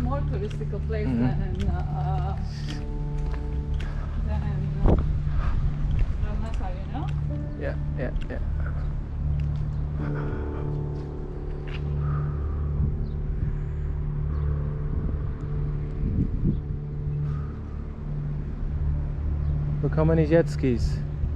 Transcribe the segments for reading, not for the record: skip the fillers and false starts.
more touristical place than Limassol, you know? Yeah, yeah, yeah. Look how many jet skis.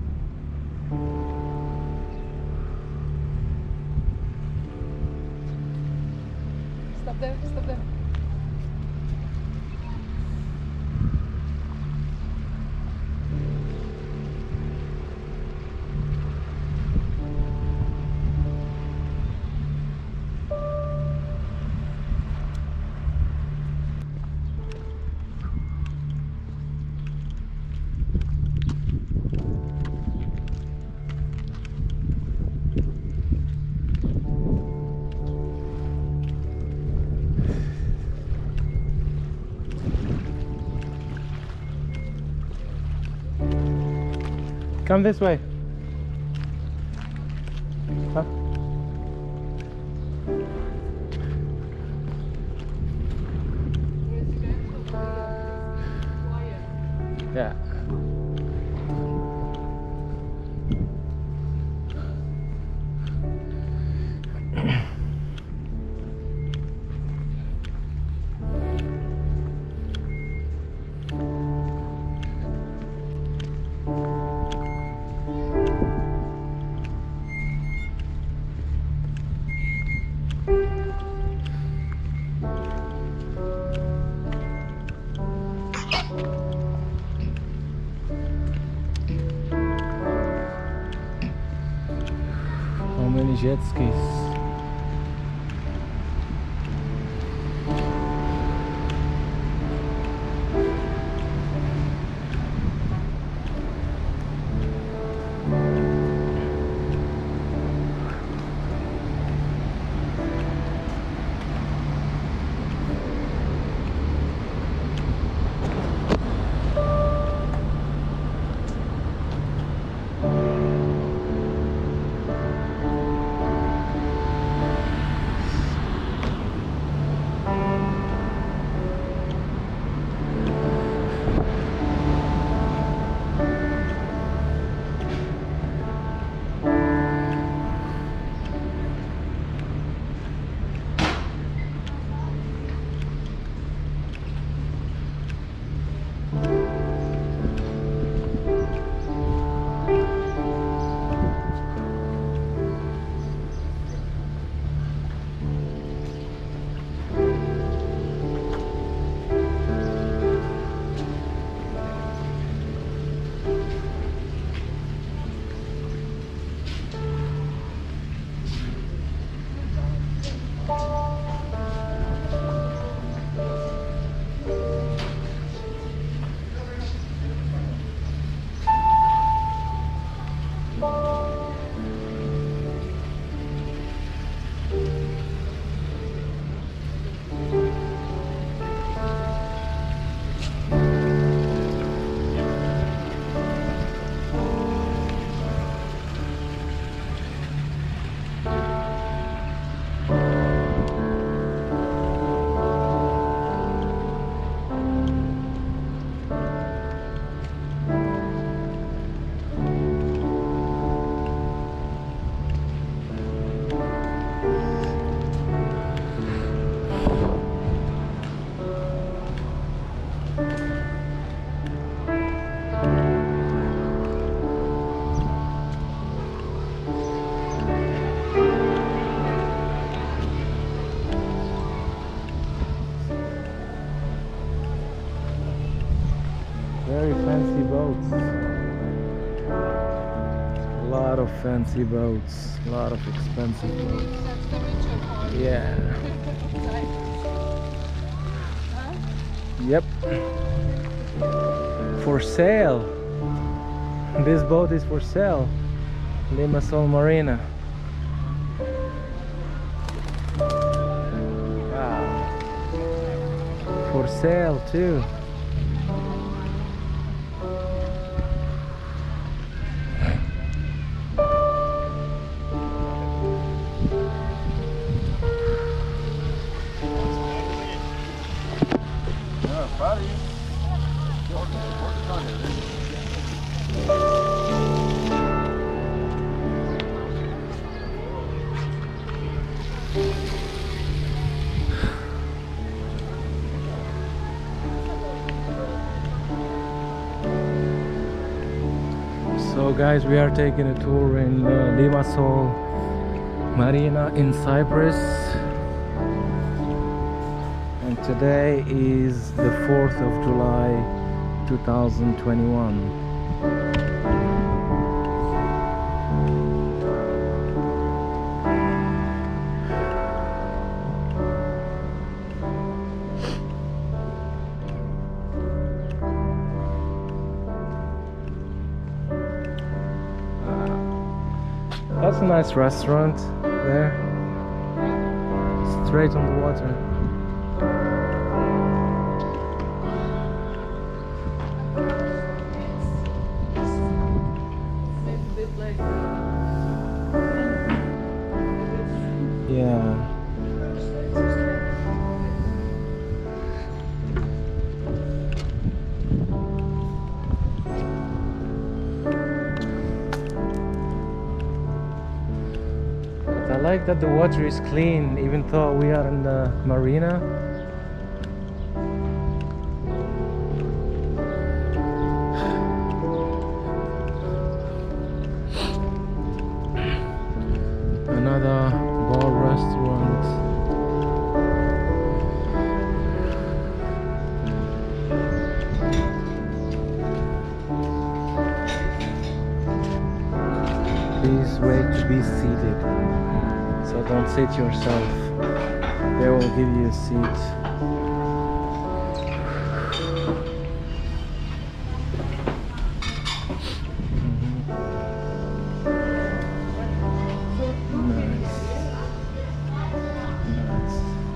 Stop there, stop there. Come this way. Huh? Yeah. How many jet skis? Very fancy boats. A lot of fancy boats. A lot of expensive boats. That's the richer part. Yeah. Huh? Yep. For sale. This boat is for sale. Limassol Marina. Wow. For sale too. So guys, we are taking a tour in Limassol Marina in Cyprus, and today is the 4th of July 2021. That's a nice restaurant there, straight on the water. Yeah. I like that the water is clean, even though we are in the marina. Another bar restaurant. Please wait to be seated. So don't sit yourself, they will give you a seat. Nice. Nice.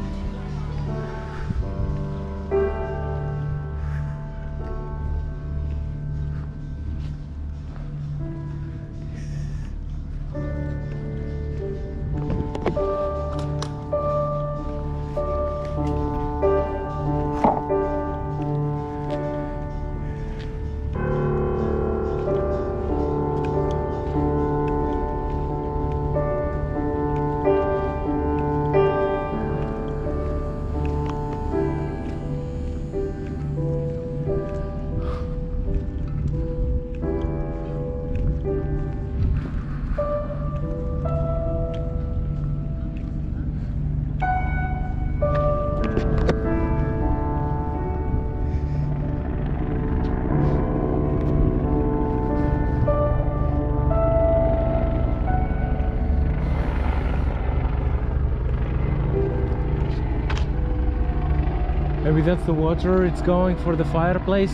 Maybe that's the water, it's going for the fireplace.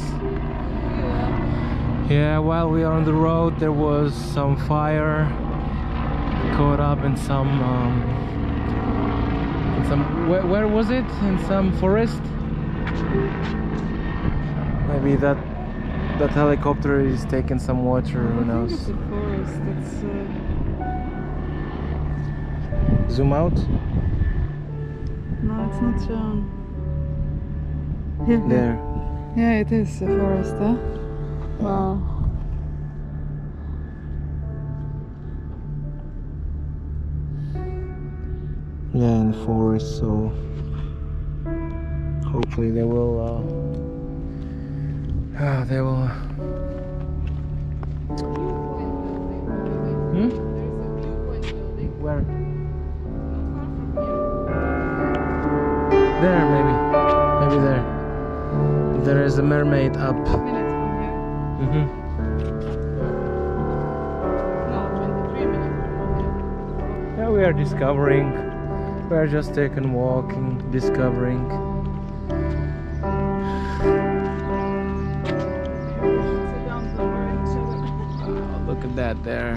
Yeah, while we are on the road there was some fire caught up in some where was it? In some forest? Maybe that helicopter is taking some water, who knows? It's a forest. It's Zoom out? no, it's not shown. Here. There. Yeah, it is a forest, huh? Wow. Yeah, in the forest, so hopefully they will Where? There, maybe there. There is a mermaid up. Minutes from here. No, 23 minutes from here. Yeah, we are discovering. We are just taking walking, discovering. Sit down somewhere and chill. Look at that there.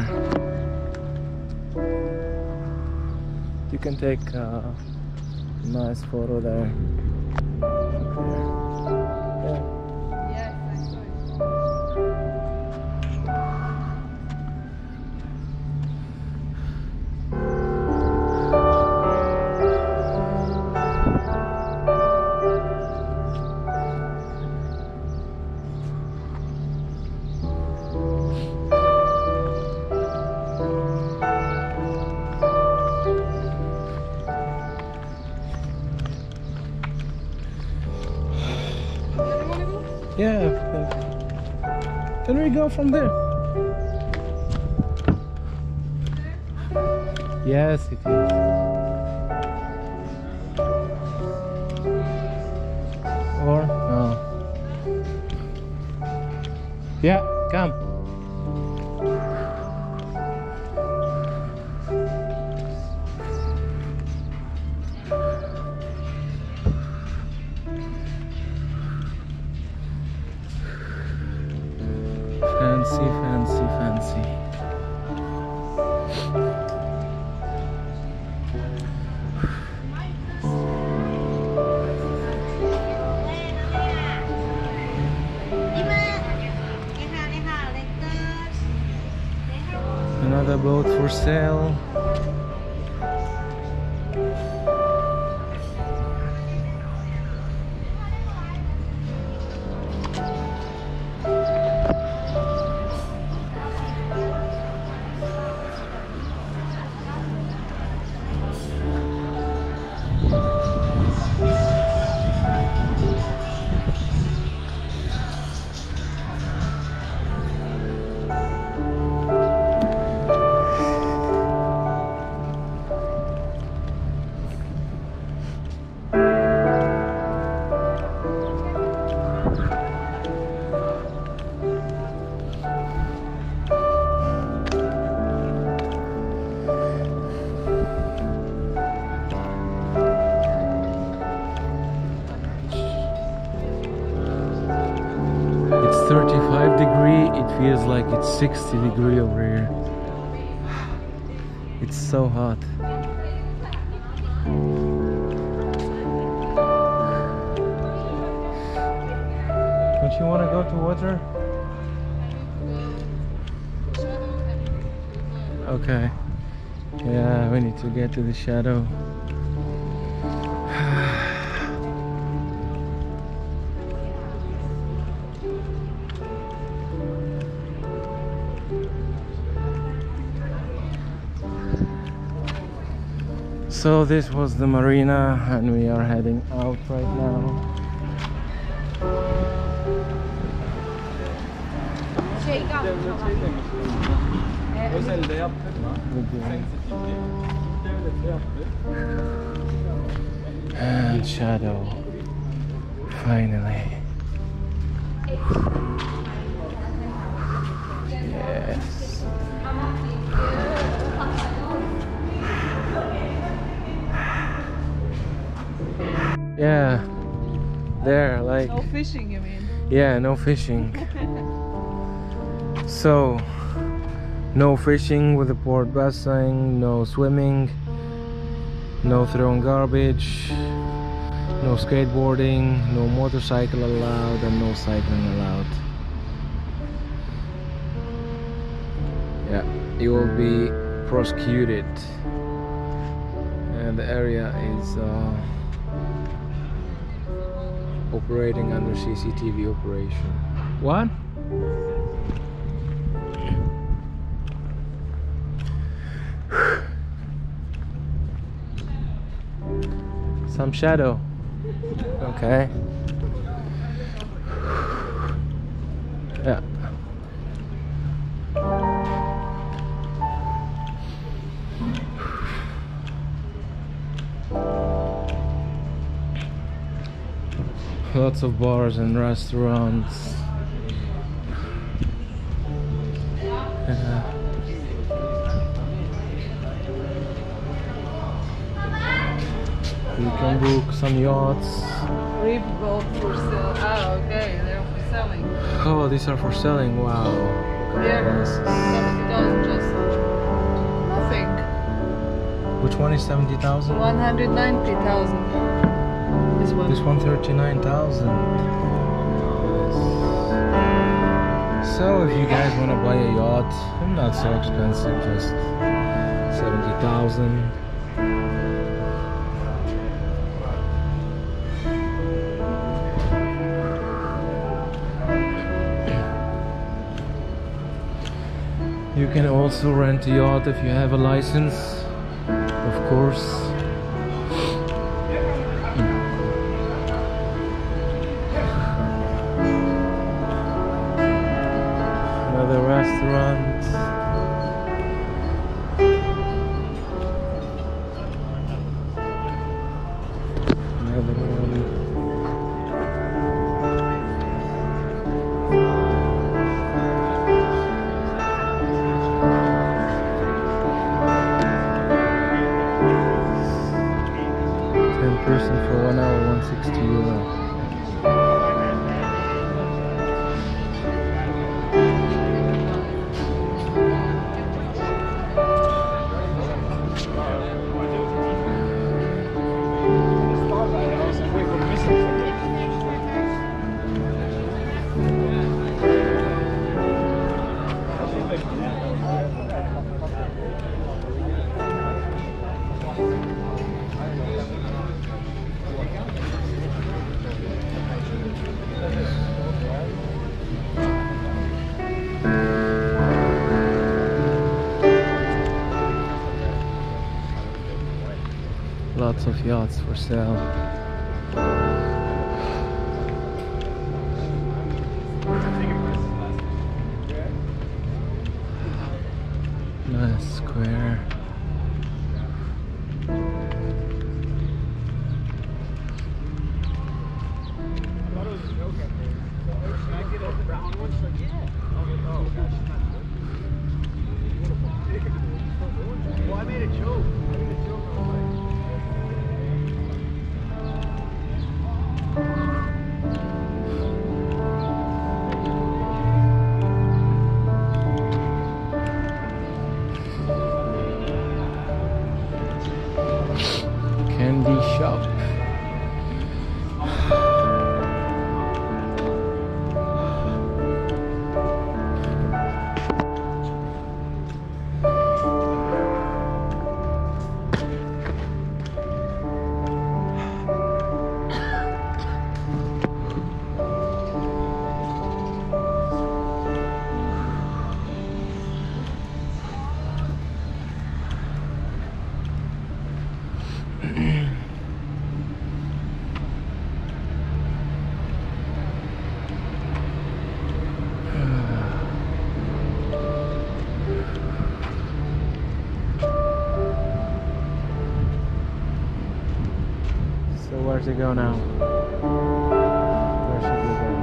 You can take a nice photo there. Yes, I saw it. Yeah. Can we go from there? Yes, it is. Or no. Yeah, come. Fancy, fancy, fancy. Another boat for sale. It's 35 degree, it feels like it's 60 degree over here. It's so hot. Don't you want to go to water? Okay. Yeah, we need to get to the shadow. So this was the marina and we are heading out right now. And shadow, finally. Yes. Yeah, there, like... No fishing, you mean? Yeah, no fishing. So, no fishing with the port Berthing, no swimming, no throwing garbage, no skateboarding, no motorcycle allowed, and no cycling allowed. Yeah, you will be prosecuted. And the area is operating under CCTV operation. What? Some shadow. Okay. Yeah. Lots of bars and restaurants. You can book some yachts. Reef boat for sale. Ah, okay, they're for selling. Oh, these are for selling. Wow. Yeah, 70,000 just nothing. Which one is 70,000? 190,000. This one. This one 39,000. So if you guys want to buy a yacht, not so expensive, just 70,000. You can also rent a yacht if you have a license, of course. Another restaurant. person for 1 hour, 160 euro. Lots of yachts for sale. Nice square. Candy shop. So where to go now? Where should we go?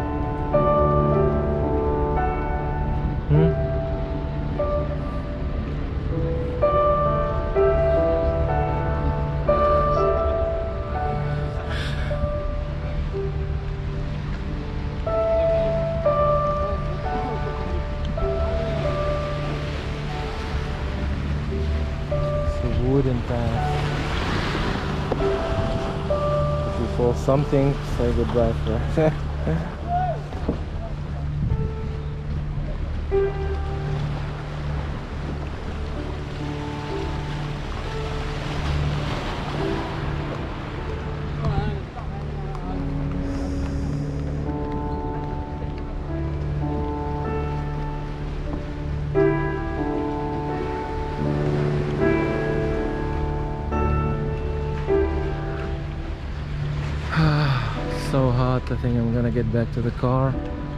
It's a wooden path. For something, say goodbye for. So hot, I think I'm gonna get back to the car.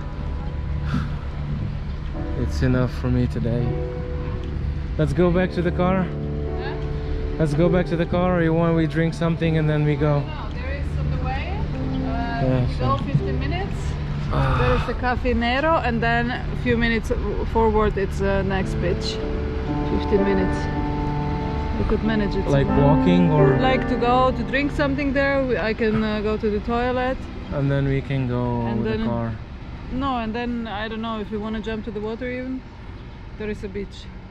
It's enough for me today. Let's go back to the car. Yeah? Let's go back to the car, or you want we drink something and then we go? No, there is on the way. Yeah, We sure. go 15 minutes. There is the Cafe Nero, and then a few minutes forward it's next pitch. 15 minutes. We could manage it. Like somehow. walking, or Like to go to drink something there. I can go to the toilet. and then we can go And with the then- car. No, and then I don't know if we want to jump to the water even. There is a beach.